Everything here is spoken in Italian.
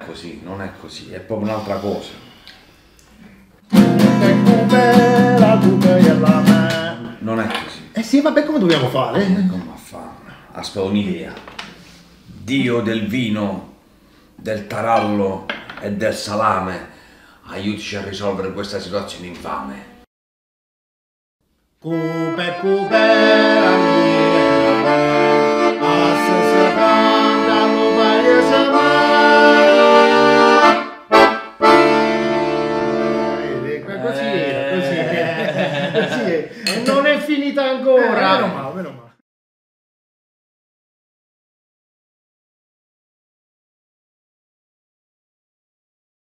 così, non è così, è proprio un'altra cosa. Non è così. Eh sì, vabbè, come dobbiamo fare? Come a fare? Aspetta un'idea. Dio del vino, del tarallo e del salame, aiutici a risolvere questa situazione infame. Cupe, la se canta, lo paese così era, così è. E non è finita ancora. Meno male, meno male.